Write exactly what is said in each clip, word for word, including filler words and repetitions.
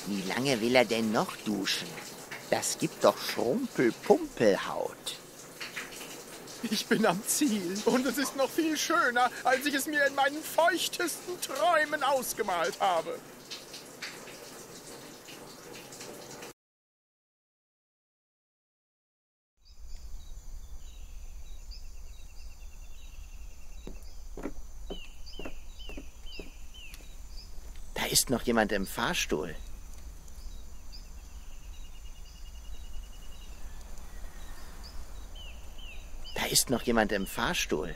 Wie lange will er denn noch duschen? Das gibt doch Schrumpelpumpelhaut. Ich bin am Ziel und es ist noch viel schöner, als ich es mir in meinen feuchtesten Träumen ausgemalt habe. Da ist noch jemand im Fahrstuhl. Da ist noch jemand im Fahrstuhl.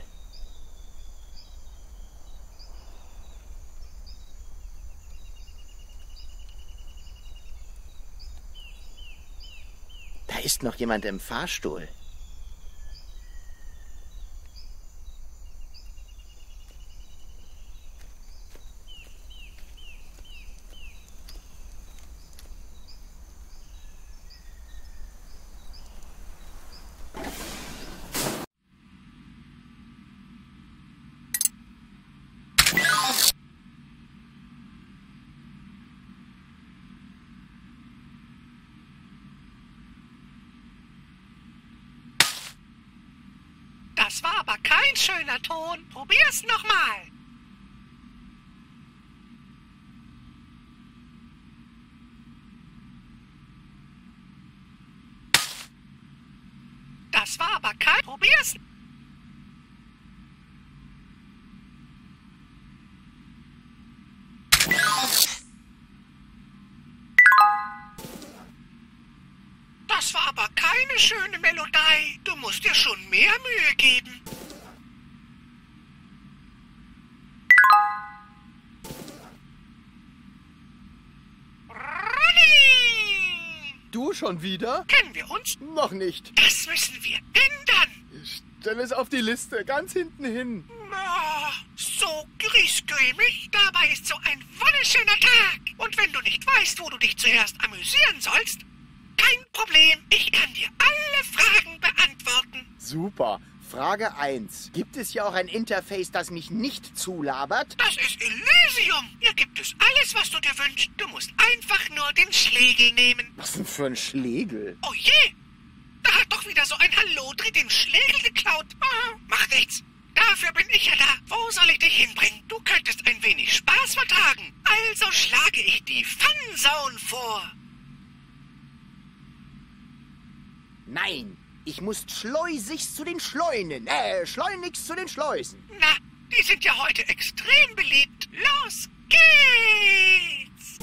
Da ist noch jemand im Fahrstuhl. Das war aber kein schöner Ton. Probier's nochmal. Das war aber kein... Probier's. Das war aber keine schöne Melodie. Du musst dir schon mehr Mühe geben. Du schon wieder? Kennen wir uns? Noch nicht. Das müssen wir ändern. Stell es auf die Liste, ganz hinten hin. Oh, so griesgrämig. Dabei ist so ein wunderschöner Tag. Und wenn du nicht weißt, wo du dich zuerst amüsieren sollst, kein Problem. Ich kann dir alle Fragen beantworten. Super. Frage eins. Gibt es hier auch ein Interface, das mich nicht zulabert? Das ist Elysium. Hier gibt es alles, was du dir wünschst. Du musst einfach nur den Schlegel nehmen. Was denn für ein Schlegel? Oh je! Da hat doch wieder so ein Hallodri den Schlegel geklaut. Oh, macht nichts. Dafür bin ich ja da. Wo soll ich dich hinbringen? Du könntest ein wenig Spaß vertragen. Also schlage ich die Funzone vor. Nein, ich muss schleusigst zu den Schleunen. Äh, schleunigst zu den Schleusen. Na, die sind ja heute extrem beliebt. Los geht's!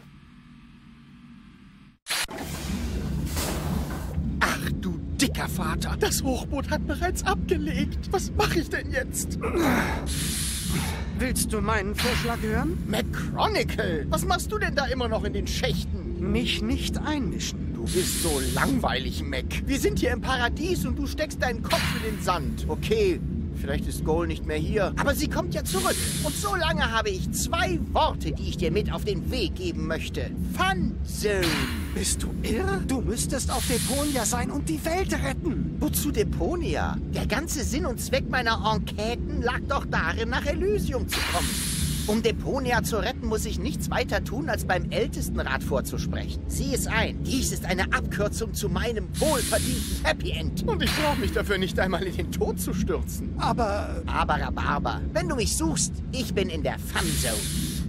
Ach du dicker Vater, das Hochboot hat bereits abgelegt. Was mache ich denn jetzt? Willst du meinen Vorschlag hören? McChronicle, was machst du denn da immer noch in den Schächten? Mich nicht einmischen. Du bist so langweilig, Mac. Wir sind hier im Paradies und du steckst deinen Kopf in den Sand. Okay, vielleicht ist Goal nicht mehr hier. Aber sie kommt ja zurück. Und so lange habe ich zwei Worte, die ich dir mit auf den Weg geben möchte. Funzone. Bist du irre? Du müsstest auf Deponia sein und die Welt retten. Wozu Deponia? Der ganze Sinn und Zweck meiner Enqueten lag doch darin, nach Elysium zu kommen. Um Deponia zu retten, muss ich nichts weiter tun, als beim Ältestenrat vorzusprechen. Sieh es ein. Dies ist eine Abkürzung zu meinem wohlverdienten Happy End. Und ich brauche mich dafür nicht einmal in den Tod zu stürzen. Aber... Aber, aber, aber. Wenn du mich suchst, ich bin in der Funzone.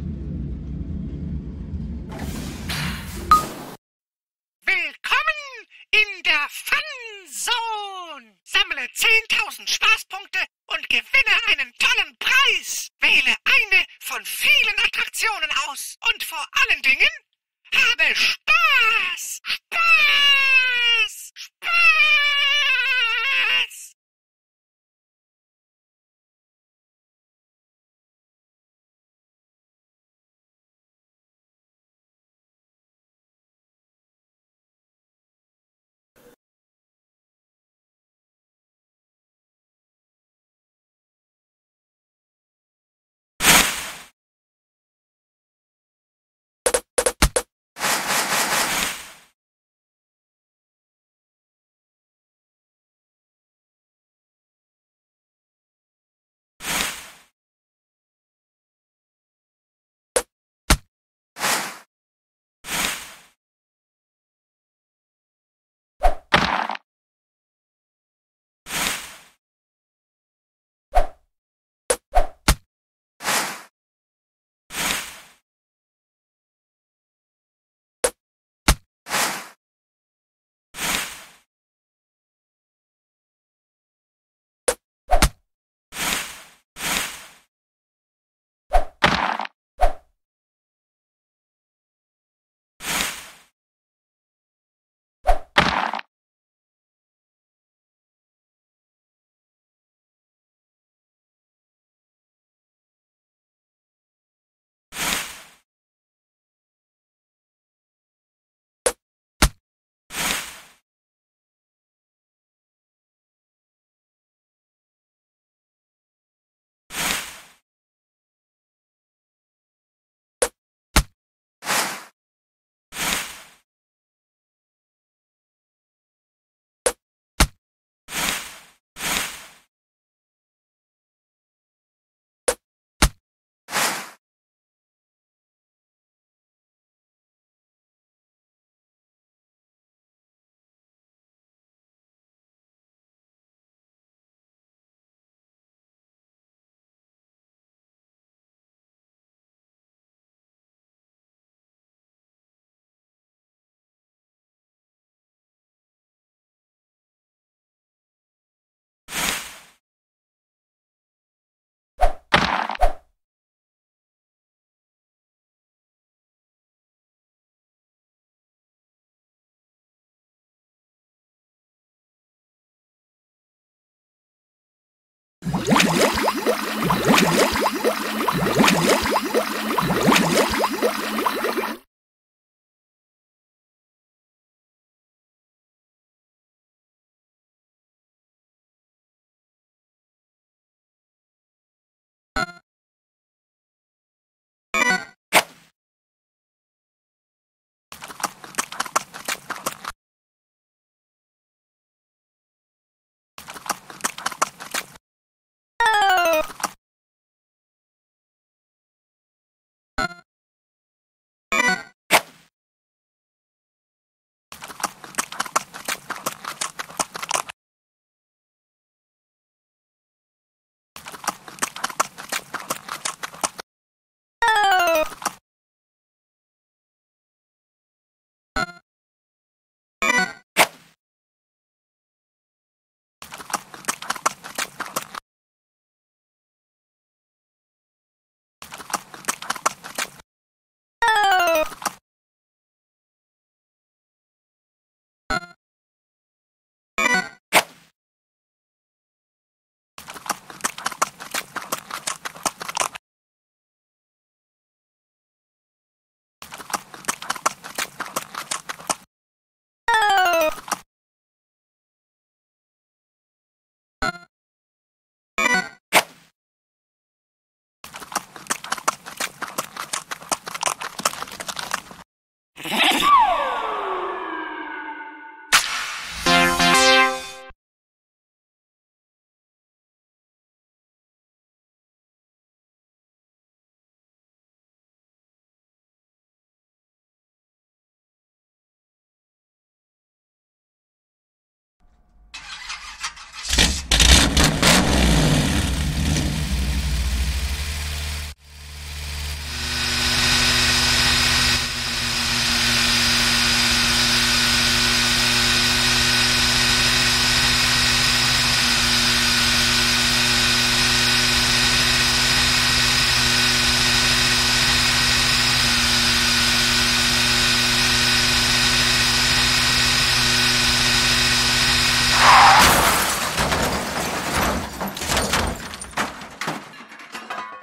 Willkommen in der Funzone. Sammle zehntausend Spaßpunkte und gewinne einen tollen Preis. Wähle eine von vielen Attraktionen aus. Und vor allen Dingen, habe Spaß! Spaß! Spaß!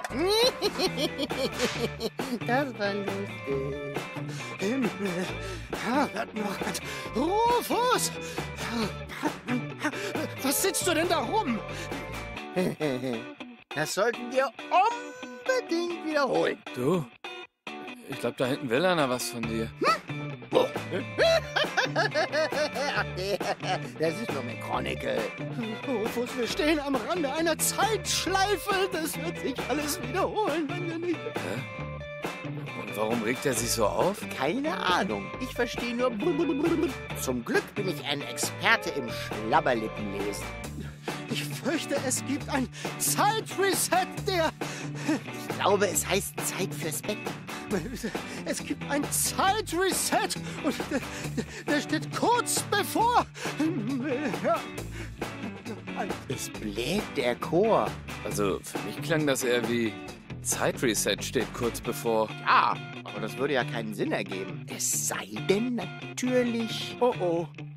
Das war lustig. Himmel, Herbert Mord, Rufus! Was sitzt du denn da rum? Das sollten wir unbedingt wiederholen. Du, ich glaube, da hinten will einer was von dir. Ach nee, das ist nur ein Chronicle. Rufus, wir stehen am Rande einer Zeitschleife. Das wird sich alles wiederholen, wenn wir nicht... Hä? Und warum regt er sich so auf? Keine Ahnung. Ich verstehe nur... Zum Glück bin ich ein Experte im Schlabberlippenlesen. Ich fürchte, es gibt ein Zeitreset, der... Ich glaube, es heißt Zeit fürs Bett. Es gibt ein Zeitreset und der, der steht kurz bevor... Ja. Es bläht der Chor. Also, für mich klang das eher wie Zeitreset steht kurz bevor. Ja, aber das würde ja keinen Sinn ergeben. Es sei denn natürlich... Oh oh.